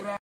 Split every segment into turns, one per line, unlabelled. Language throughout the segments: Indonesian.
Jayapura.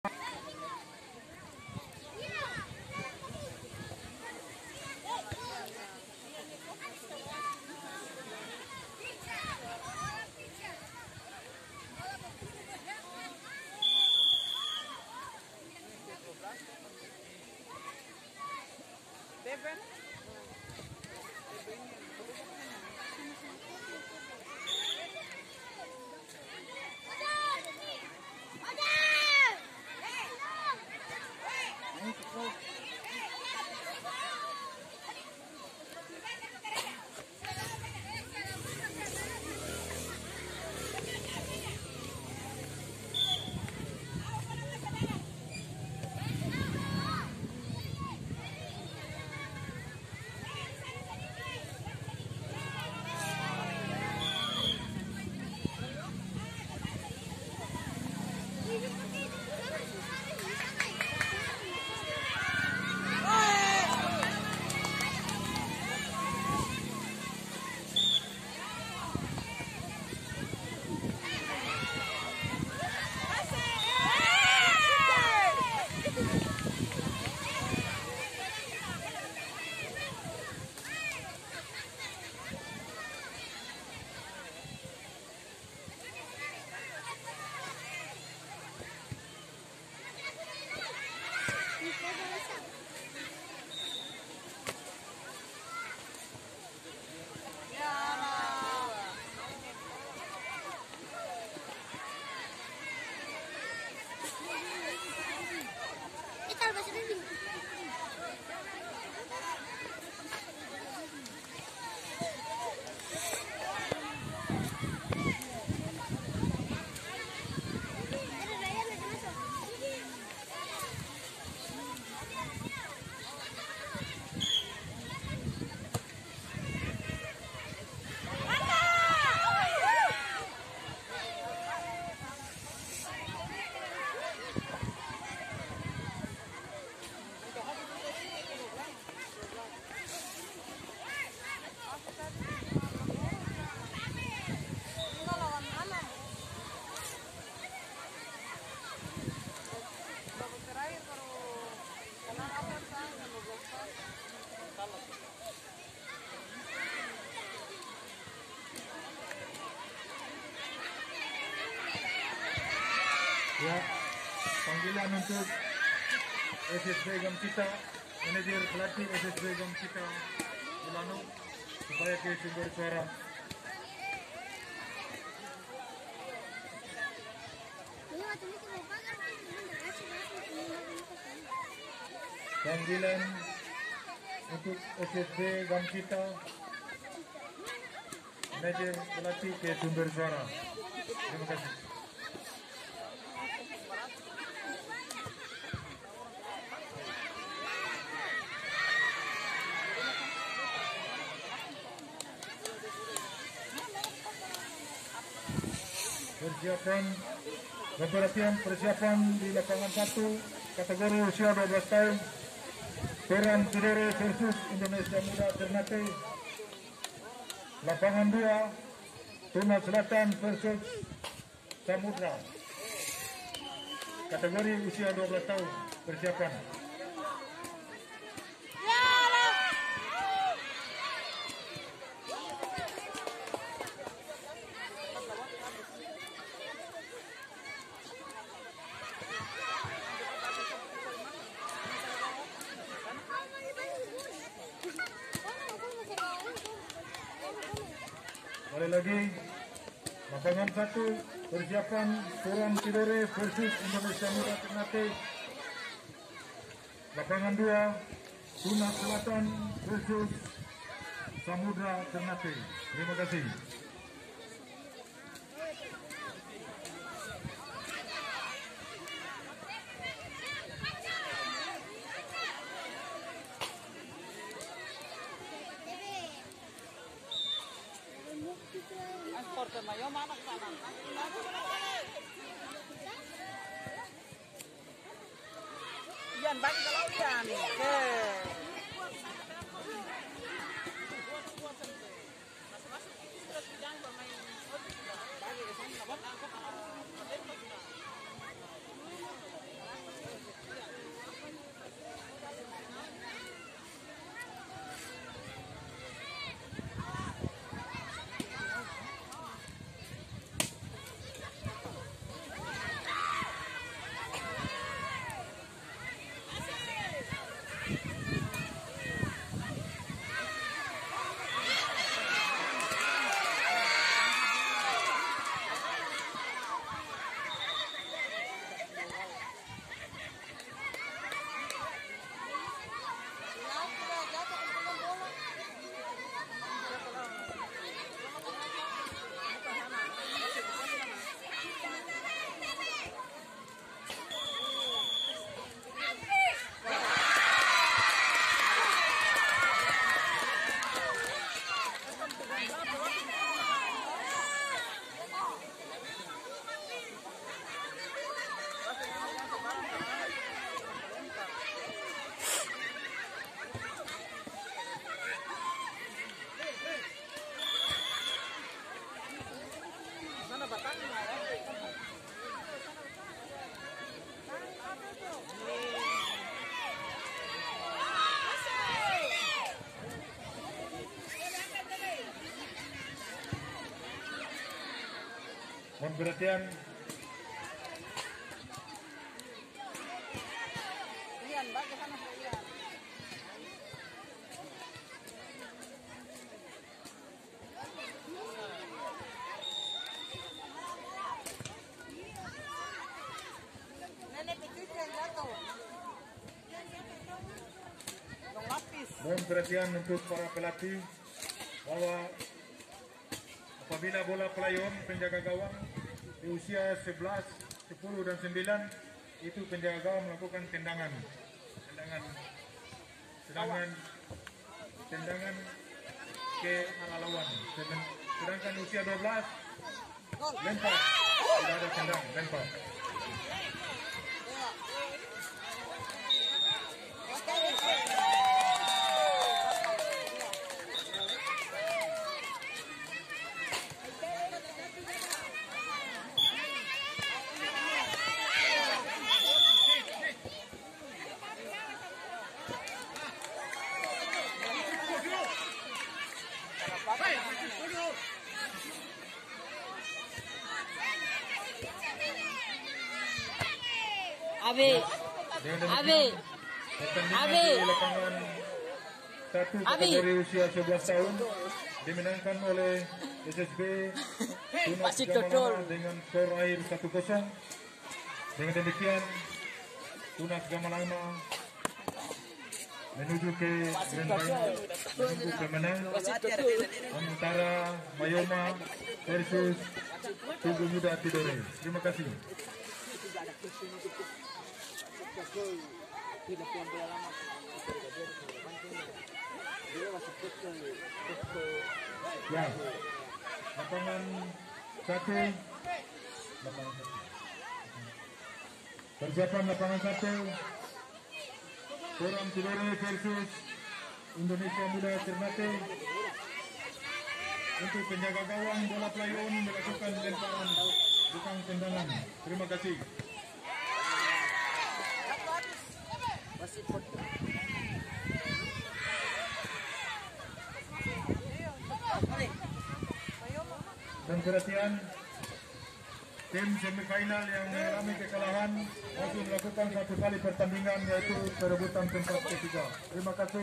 Ya, panggilan untuk SSB Gamcita, manajer pelatih SSB Gamcita Ulanu supaya ke sumber suara. Panggilan untuk SSB Gamcita, manajer pelatih ke sumber suara. Terima kasih. Persiapan di lapangan 1 kategori usia 12 tahun Peran Tidore versus Indonesia Muda Ternate. Lapangan 2 Tuna Selatan versus Samudra kategori usia 12 tahun. Persiapan. Kali lagi, lapangan 1 persiapan Peran Tidore versus Indonesia Muda Ternate. Lapangan 2 Tuna Selatan versus Samudra Ternate. Terima kasih.
Yan, bagi kalau yan.
perhatian.
Ian, bagi sana Ian. Nenek kecil yang jatuh. Dong lapis.
Mohon perhatian untuk para pelatih bahwa apabila bola pelayon penjaga gawang di usia 11, 10 dan 9 itu penjaga gawang melakukan tendangan ke arah lawan. Sedangkan usia 12 lempar, tidak ada tendang, lempar.
Abi,
Pertandingan di lapangan 1 kategori usia 11 tahun dimenangkan oleh SSB Tunas Gamalama dengan skor akhir 1-0. Dengan demikian Tunas Gamalama menuju ke grand final, menuju pemenang antara Mayoma versus Tugu Muda Tidore. Terima kasih. Ya, lapangan 1. Persiapan lapangan 1. Turan Tidore versus Indonesia Muda Ternate. Untuk penjaga gawang bola pelayon melakukan lemparan bukan tendangan. Terima kasih. Dan perhatian, tim semifinal yang mengalami kekalahan masih melakukan 1 kali pertandingan, yaitu perebutan tempat ketiga. Terima kasih.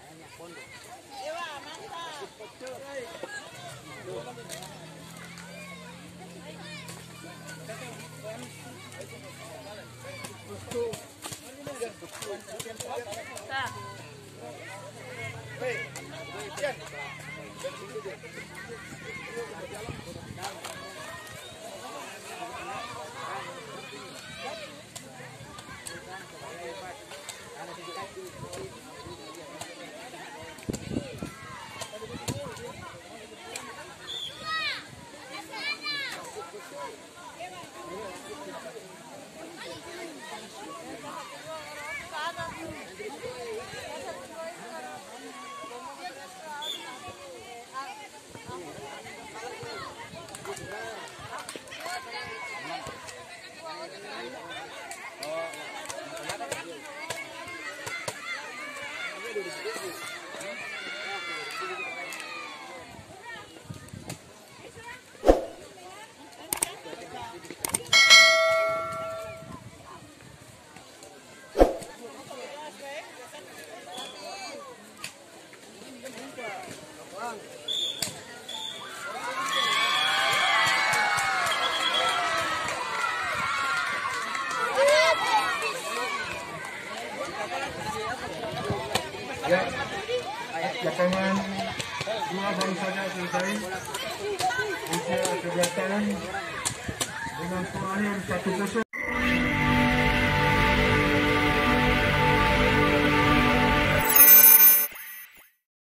Ya, lapangan 2 baru saja selesai. Usia 11 tahun dengan skor akhir 1-0.